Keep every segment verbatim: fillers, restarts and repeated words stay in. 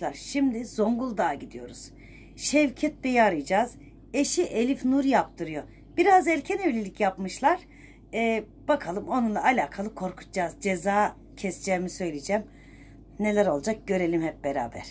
arkadaşlar. Şimdi Zonguldak'a gidiyoruz. Şevket Bey'i arayacağız. Eşi Elif Nur yaptırıyor. Biraz erken evlilik yapmışlar. Ee, bakalım onunla alakalı korkutacağız. Ceza keseceğimi söyleyeceğim. Neler olacak görelim hep beraber.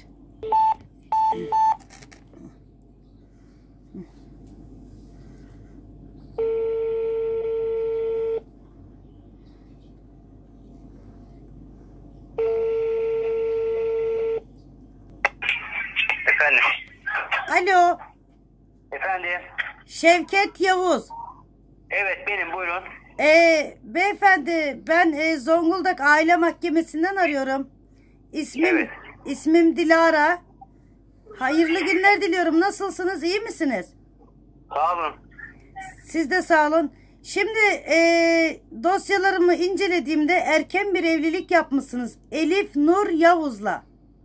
Efendim. Alo. Efendim. Şevket Yavuz. Evet benim, buyurun. Ee, beyefendi ben e, Zonguldak Aile Mahkemesi'nden arıyorum. İsmim, Evet. ismim Dilara. Hayırlı günler diliyorum. Nasılsınız? İyi misiniz? Sağ olun. Siz de sağ olun. Şimdi e, dosyalarımı incelediğimde erken bir evlilik yapmışsınız. Elif Nur Yavuz'la.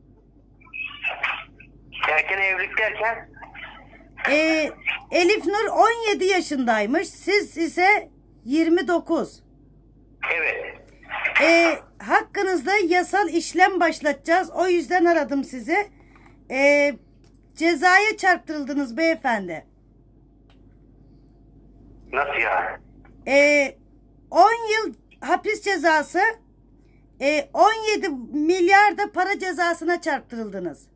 Erken evlilik derken? E, Elif Nur on yedi yaşındaymış. Siz ise yirmi dokuz. Evet. E, hakkınızda yasal işlem başlatacağız. O yüzden aradım sizi. E, cezaya çarptırıldınız beyefendi. Nasıl ya? E, on yıl hapis cezası, e, on yedi milyar da para cezasına çarptırıldınız.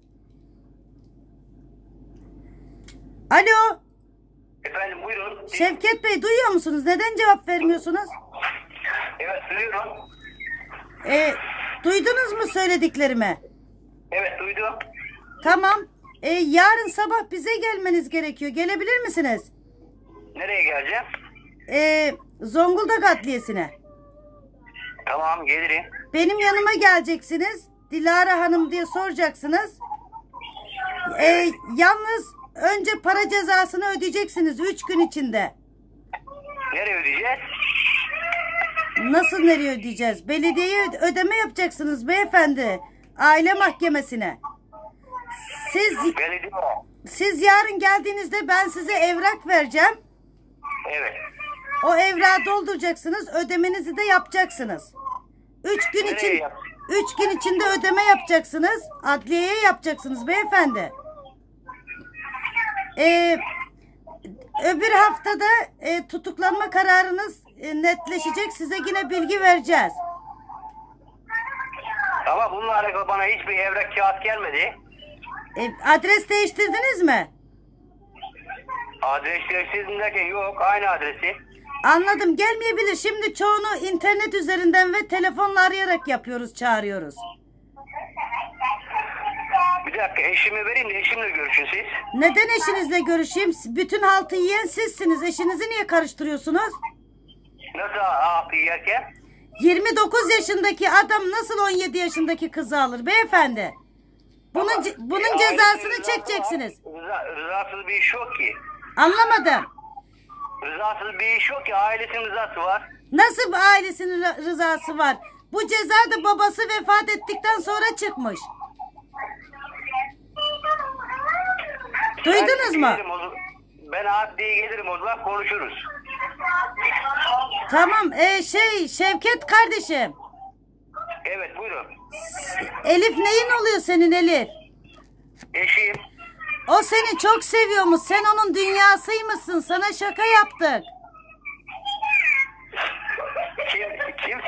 Alo. Efendim buyurun. Şevket Bey duyuyor musunuz? Neden cevap vermiyorsunuz? Evet duyuyorum. E, duydunuz mu söylediklerimi? Evet duydum. Tamam. E, yarın sabah bize gelmeniz gerekiyor. Gelebilir misiniz? Nereye geleceğim? E, Zonguldak Adliyesi'ne. Tamam gelirim. Benim yanıma geleceksiniz. Dilara Hanım diye soracaksınız. E, yalnız önce para cezasını ödeyeceksiniz üç gün içinde. Nereye ödeyeceğiz? Nasıl nereye ödeyeceğiz? Belediyeye ödeme yapacaksınız beyefendi. Aile mahkemesine. Siz Belediye. siz yarın geldiğinizde ben size evrak vereceğim. Evet. O evrağı dolduracaksınız. Ödemenizi de yapacaksınız. Üç gün Nereye için yap- üç gün içinde ödeme yapacaksınız. Adliyeye yapacaksınız beyefendi. Ee, öbür haftada e, tutuklanma kararınız e, netleşecek. Size yine bilgi vereceğiz. Ama bununla alakalı bana hiçbir evrak kağıt gelmedi. E, adres değiştirdiniz mi? Adres değiştirdim derken yok, aynı adresi. Anladım, gelmeyebilir. Şimdi çoğunu internet üzerinden ve telefonla arayarak yapıyoruz, çağırıyoruz. Bir dakika eşimi vereyim de eşimle görüşün siz. Neden eşinizle görüşeyim? Bütün haltı yiyen sizsiniz. Eşinizi niye karıştırıyorsunuz? Nasıl altı yerken? yirmi dokuz yaşındaki adam nasıl on yedi yaşındaki kızı alır beyefendi? Bunun Ama, ce- bunun e, cezasını ailesinin rızası çekeceksiniz. var. Rıza, rızasız bir iş yok ki. Anlamadım. Rızasız bir iş yok ki, ailesinin rızası var. Nasıl bir ailesinin rı- rızası var? Bu ceza da babası vefat ettikten sonra çıkmış. Duydunuz Ben mu? gelirim o- Ben adliyeye gelirim, o zaman konuşuruz. Tamam. E, şey Şevket kardeşim. Evet buyurun. Elif neyin oluyor senin Elif? Eşim. O seni çok seviyormuş. Sen onun dünyasıymışsın. Sana şaka yaptık. Kim? Kim?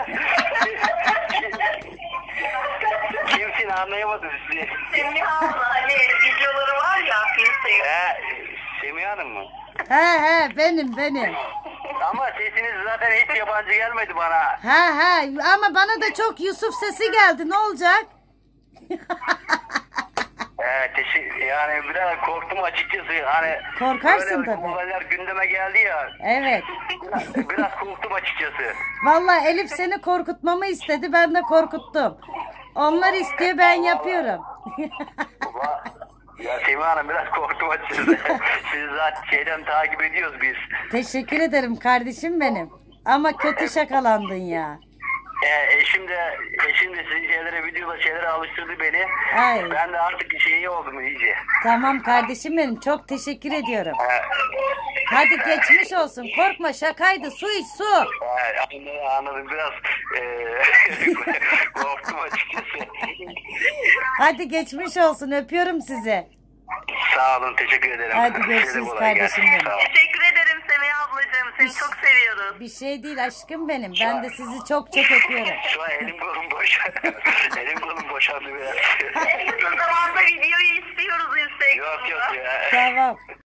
Kimsin, anlayamadım sizi. Semiha abla hani videoları var ya Instagram. He, Semiha Hanım mı? He he benim benim. Ama sesiniz zaten hiç yabancı gelmedi bana. He he ama bana da çok Yusuf sesi geldi. Ne olacak? Ee, teşekkür, yani biraz korktum açıkçası. Hani Korkarsın böyle tabii. olaylar gündeme geldi ya. Evet. Biraz, biraz korktum açıkçası. Vallahi Elif seni korkutmamı istedi. Ben de korkuttum. Onlar istiyor, ben yapıyorum. Baba, ya Semiha Hanım biraz korktum açıkçası. Sizi zaten şeyden takip ediyoruz biz. Teşekkür ederim kardeşim benim. Ama kötü şakalandın ya. Ee, eşim de eşim de sizin şeylere, videoda şeylere alıştırdı beni. Ay. Ben de artık şeyi iyi oldu mu iyice? Tamam kardeşim benim. Çok teşekkür ediyorum. Ha, Hadi geçmiş olsun. Korkma şakaydı. Su iç su. ha, anladım, anladım. Biraz e, korktum açıkçası. Hadi geçmiş olsun. Öpüyorum sizi. Sağ olun, teşekkür ederim. Hadi Size de görüşürüz kolay gelsin. kardeşim benim. Sağ olun. Teşekkür ederim Semiha ablacığım. Seni çok seviyoruz. Bir şey değil aşkım benim. Ben de sizi çok çok öpüyorum. Şu an elim kolum boş. Elim kolum boşandı biraz. En kısa zamanda videoyu istiyoruz Instagram'da. Yok yok ya. Tamam.